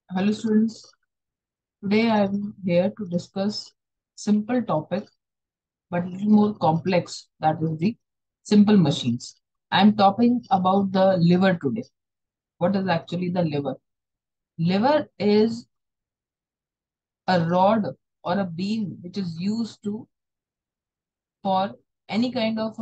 Hello students, today I am here to discuss simple topic but little more complex, that is the simple machines. I am talking about the liver today. What is actually the liver? Liver is a rod or a beam which is used to for any kind of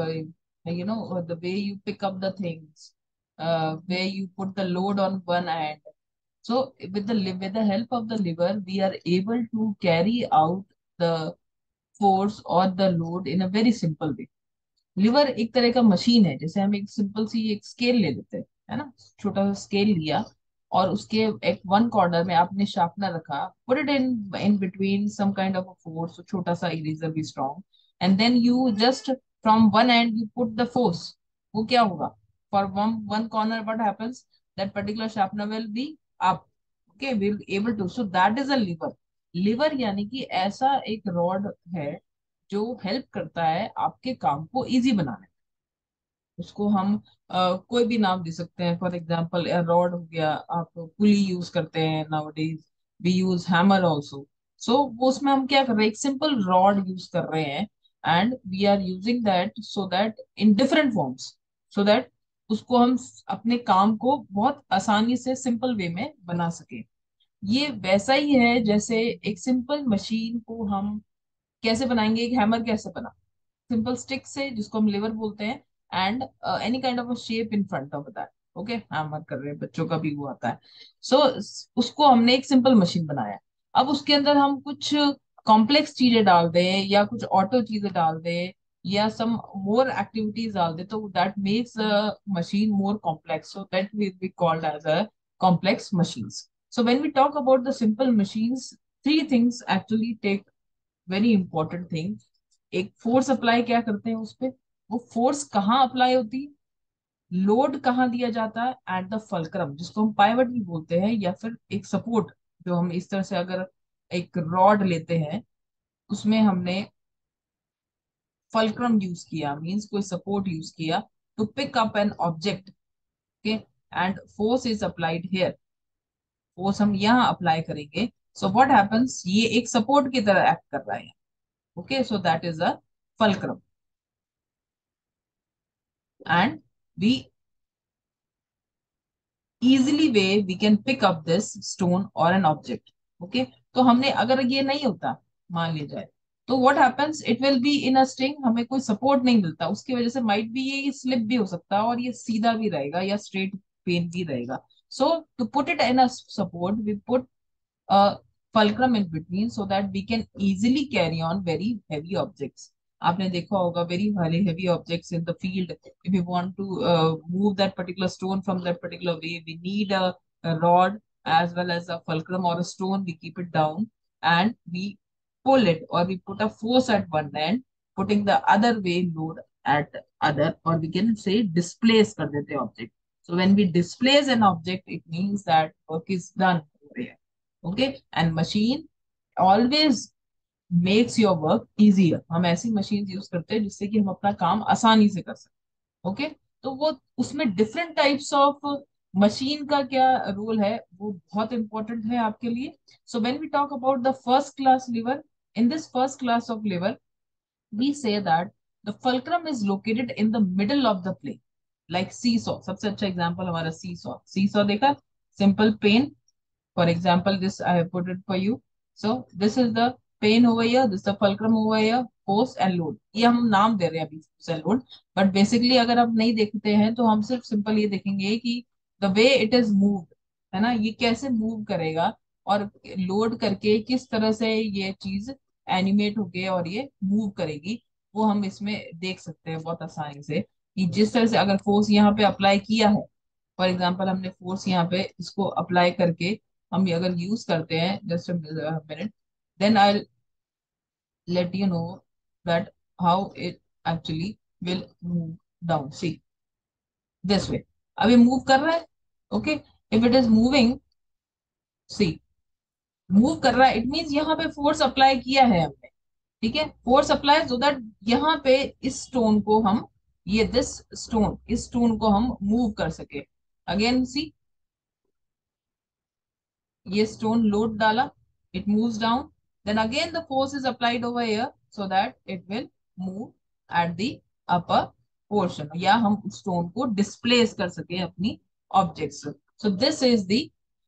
the way you pick up the things, where you put the load on one hand. So with the help of the liver, we are able to carry out the force और the load in a very simple way. Lever एक तरह का machine है, जैसे हम एक simple सी एक scale ले लेते हैं, है ना। छोटा सा स्केल लिया और उसके एक वन कॉर्नर में आपने शार्पनर रखा, put it in in between some kind of a force, छोटा सा इरेजर भी strong, and then you just from one and you put the force. वो क्या होगा? For one one corner what happens, that particular sharpener will be up. Okay, will able to, so that is a lever. Lever यानी कि ऐसा एक rod है जो help करता है आपके काम को इजी बनाने में। उसको हम कोई भी नाम दे सकते हैं। फॉर एग्जांपल रॉड हो गया, आप पुली यूज करते हैं nowadays, we use hammer also. So वो उसमें हम क्या कर रहे हैं, एक सिंपल रॉड यूज कर रहे हैं, and we are using that so that in different forms, so that उसको हम अपने काम को बहुत आसानी से सिंपल वे में बना सके। ये वैसा ही है जैसे एक सिंपल मशीन को हम कैसे बनाएंगे, एक हैमर कैसे बना, सिंपल स्टिक से जिसको हम लिवर बोलते हैं, and any kind of a shape in front of that. Okay, hammer कर रहे हैं, बच्चों का भी वो आता है। सो उसको हमने एक सिंपल मशीन बनाया। अब उसके अंदर हम कुछ कॉम्प्लेक्स चीजें डाल दें या कुछ ऑटो चीजें डाल दें या सम मोर एक्टिविटीज डाल दें, तो that makes machine more complex, so that will be called as a complex machines. So when we talk about the simple machines, three things actually take very important thing। एक force apply क्या करते हैं उस पे, वो force कहाँ apply होती है, लोड कहाँ दिया जाता है, एट द फल्क्रम जिसको हम पाइवट भी बोलते हैं, या फिर एक सपोर्ट। जो हम इस तरह से अगर एक रॉड लेते हैं, उसमें हमने फल्क्रम यूज किया, मींस कोई सपोर्ट यूज किया to pick up an object. Okay, and force is applied here, force हम यहाँ अप्लाई करेंगे। सो व्हाट हैपेंस, ये एक सपोर्ट की तरह एक्ट कर रहा है। Okay, so that is a fulcrum, and we easily way we can pick up this stone or an object। okay, तो हमने अगर ये नहीं होता, मान ली जाए, तो what happens, it will be in a string, हमें कोई सपोर्ट नहीं मिलता, उसकी वजह से माइट भी ये स्लिप भी हो सकता है और ये सीधा भी रहेगा या स्ट्रेट पेन भी रहेगा। So to put it in a support we put a fulcrum in between so that we can easily carry on very heavy objects। आपने देखा होगा very heavy objects in the field, if you want to move that particular stone from that particular way, we need a rod as well as a fulcrum or a stone, we keep it down and we pull it, or we put a force at one end, putting the other way load at other, or we can say displace कर देते हैं object। So when we displace an object, it means that work is done over here। Okay, and machine always makes your work easier. हम ऐसी machine use करते हैं जिससे कि हम अपना काम आसानी से कर सकें। ओके, तो वो उसमें डिफरेंट टाइप्स ऑफ मशीन का क्या रोल है वो बहुत इंपॉर्टेंट है आपके लिए। So when we talk about the first class lever, in this first class of lever we say that the fulcrum is located in the middle of the plane, like seesaw। सबसे अच्छा example हमारा seesaw, seesaw देखा, simple pen. For example, this I have put it for you. So this is the pain over here, this is the fulcrum over here, force and load। ये हम नाम दे रहे हैं अभी force and load, but basically अगर आप नहीं देखते हैं तो हम सिर्फ सिंपल ये देखेंगे कि the way it is moved, है ना, ये कैसे मूव करेगा और लोड करके किस तरह से ये चीज एनिमेट होके और ये मूव करेगी, वो हम इसमें देख सकते हैं बहुत आसानी से। कि जिस तरह से अगर फोर्स यहाँ पे अप्लाई किया है, फॉर एग्जाम्पल हमने फोर्स यहाँ पे इसको अप्लाई करके हम ये अगर यूज करते हैं, just minute, then I let you know that how it actually will move down. See this way, अब ये मूव कर रहा है। Okay, if it is moving, see move कर रहा है, इट मीन्स यहाँ पे फोर्स अप्लाई किया है हमने। ठीक है, फोर्स अप्लाई सो दैट यहाँ पे इस स्टोन को हम, ये दिस स्टोन, इस स्टोन को हम मूव कर सके। अगेन सी, ये स्टोन लोड डाला, it moves down, then again the force is applied over here so that it will move at the upper portion, या हम स्टोन को डिस्प्लेस कर सके अपनी ऑब्जेक्ट से। So this is the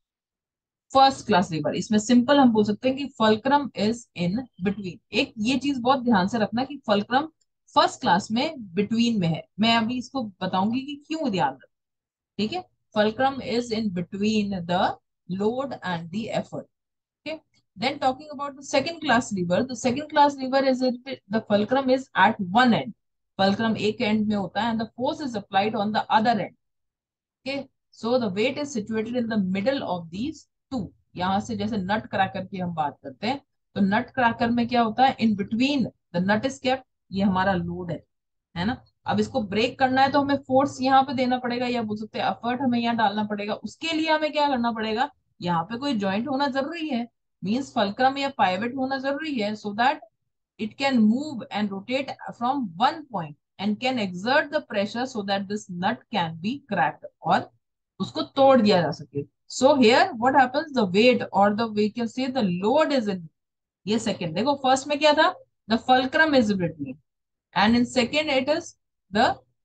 first class lever. इसमें simple हम बोल सकते हैं कि फल्क्रम इज इन बिटवीन। एक ये चीज बहुत ध्यान से रखना कि फल्क्रम फर्स्ट क्लास में बिटवीन में है। मैं अभी इसको बताऊंगी कि क्यों ध्यान रखना। ठीक है, fulcrum is in between the load and the effort. Okay, then talking about the second class lever, the second class lever is the fulcrum is at one end, fulcrum एक end में होता है and the force is applied on the other end. Okay, so the weight is situated in the middle of these two. यहां से जैसे नट cracker की हम बात करते हैं, तो नट क्रैकर में क्या होता है, in between the nut is kept, ये हमारा लोड है ना। अब इसको ब्रेक करना है तो हमें फोर्स यहाँ पे देना पड़ेगा, या बोल सकते हैं एफर्ट हमें यहाँ डालना पड़ेगा। उसके लिए हमें क्या करना पड़ेगा, यहाँ पे कोई जॉइंट होना जरूरी है, मींस फल्क्रम या पाइवट होना जरूरी है, so that it can move and rotate from one point and can exert the pressure so that this nut can be cracked, और उसको तोड़ दिया जा सके। So here what happens, the weight or the we can say the load is in, ये second देखो, first में क्या था, the fulcrum is between, and in second it is the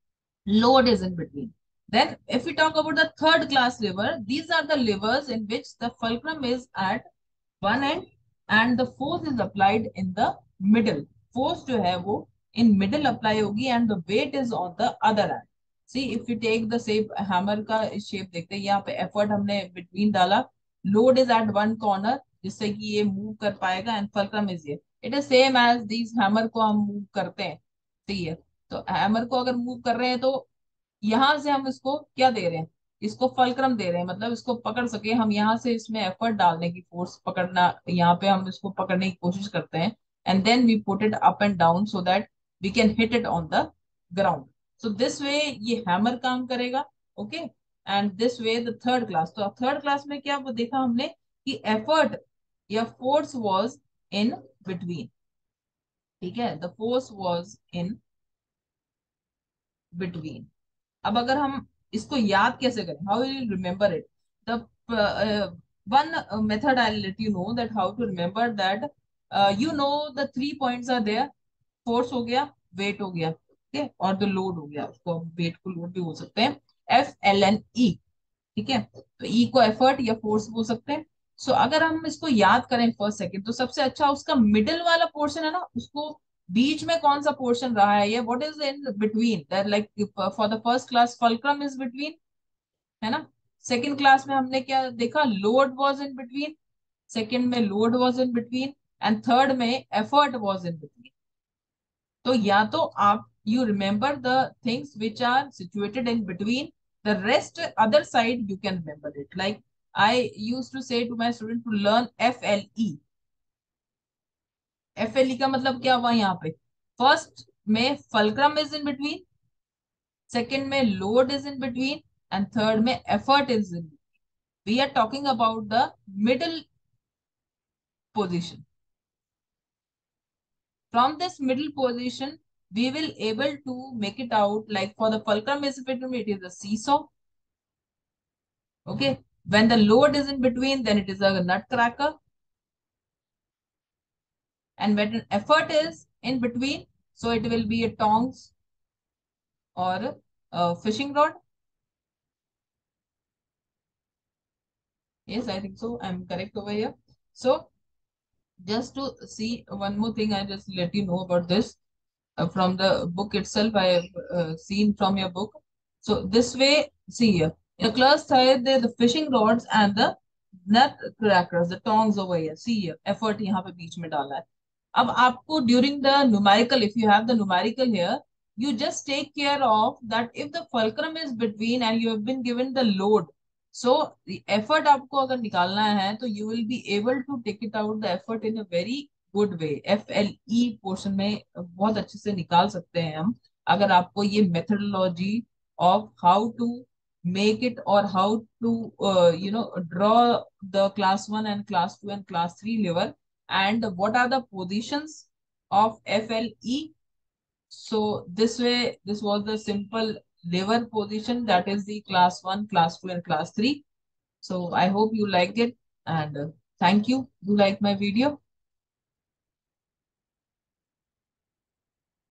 load is in between. Then if we talk about the third class lever, these are the levers in which the fulcrum is at one end and the force is applied in the middle. Force जो है वो in middle apply होगी and the weight is on the other end. See if you take the shape, hammer का shape देखते हैं, यहाँ पे effort हमने between डाला, load is at one corner जिससे कि ये move कर पाएगा and fulcrum is here. It is same as these hammer को हम move करते हैं, सही है। तो हैमर को अगर मूव कर रहे हैं तो यहां से हम इसको क्या दे रहे हैं, इसको फलक्रम दे रहे हैं, मतलब इसको पकड़ सके हम, यहाँ से इसमें एफर्ट डालने की, फोर्स पकड़ना, यहाँ पे हम इसको पकड़ने की कोशिश करते हैं and then we put it up and down so that we can hit it on the ground. So this way ये हैमर काम करेगा। Okay, and this way the third class, तो थर्ड क्लास में क्या वो देखा हमने कि एफर्ट या फोर्स वॉज इन बिटवीन। ठीक है, the force was in between. अब अगर हम इसको याद कैसे करें, how will remember it, the one method I let you know that how to remember that, you know the three points are there, force हो गया, वेट हो गया, ठीक है, और द लोड हो गया, उसको वेट को लोड भी बोल सकते हैं, एफ एल एन ई। ठीक है, तो ई को एफर्ट या फोर्स बोल सकते हैं। सो अगर हम इसको याद करें फर्स्ट सेकंड, तो सबसे अच्छा उसका मिडिल वाला पोर्शन है ना, उसको बीच में कौन सा पोर्शन रहा है, ये what is in between that, like for the first class fulcrum is between, है ना। सेकंड क्लास में हमने क्या देखा, load was in between, second में load was in between and third में एफर्ट वाज इन बिटवीन। तो या तो आप you remember the things which are situated in between, the rest other side you can remember it, like I use to say to my student to learn F L E. F L E का मतलब क्या हुआ, यहाँ पे first में fulcrum is in between, second में load is in between and third में effort is in. We are talking about the middle position. From this middle position, we will able to make it out, like for the fulcrum is between, it is a seesaw. Okay. When the load is in between, then it is a nutcracker. And when an effort is in between, so it will be a tongs or a fishing rod. Yes, I think so. I'm correct over here. So just to see one more thing, I just let you know about this. From the book itself, I have seen from your book. So this way, see here, in the class side, the fishing rods and the nut crackers, the tongs over here. See here, effort यहाँ पे बीच में डाला है। अब आपको during the numerical, if you have the numerical here, you just take care of that if the fulcrum is between and you have been given the load. So the effort आपको अगर निकालना है तो you will be able to take it out the effort in a very good way, F L E portion में बहुत अच्छे से निकाल सकते हैं हम, अगर आपको ये methodology of how to make it और how to draw the class one and class two and class three level and what are the positions of FLE. So this way, this was the simple lever position, that is the class 1, class 2 and class 3. So I hope you liked it. And thank you. You like my video?